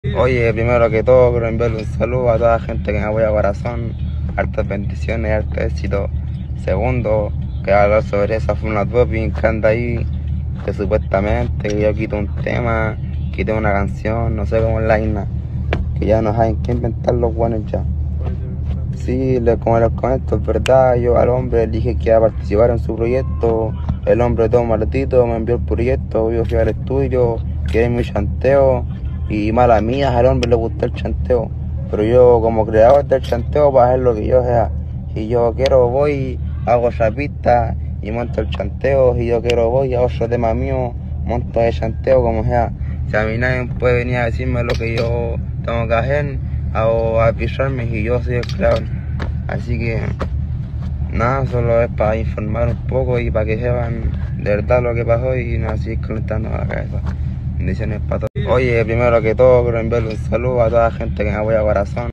Oye, primero que todo, quiero enviarle un saludo a toda la gente que me apoya a corazón. Hartas bendiciones y harto éxito. Segundo, que hablar sobre esa funa doping que anda ahí, que supuestamente que yo quito un tema, quité una canción, no sé cómo es la isla, que ya no saben qué inventar los buenos ya. Sí, como les comento, es verdad, yo al hombre le dije que iba a participar en su proyecto, el hombre todo maldito me envió el proyecto, yo fui al estudio, quedé en mi chanteo, y mala mía, al hombre le gustó el chanteo, pero yo como creador del chanteo para hacer lo que yo sea, si yo quiero voy, hago esa pista y monto el chanteo, si yo quiero voy, hago otro tema mío, monto el chanteo como sea, si a mí nadie puede venir a decirme lo que yo tengo que hacer, o avisarme y yo soy el creador. Así que nada, solo es para informar un poco y para que sepan de verdad lo que pasó y no así calentando la cabeza. Bendiciones para todos. Oye, primero que todo quiero enviarle un saludo a toda la gente que me apoya a corazón.